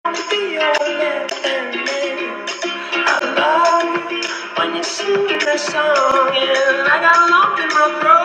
be your man. I love you when you sing that song, and I got lump in my throat.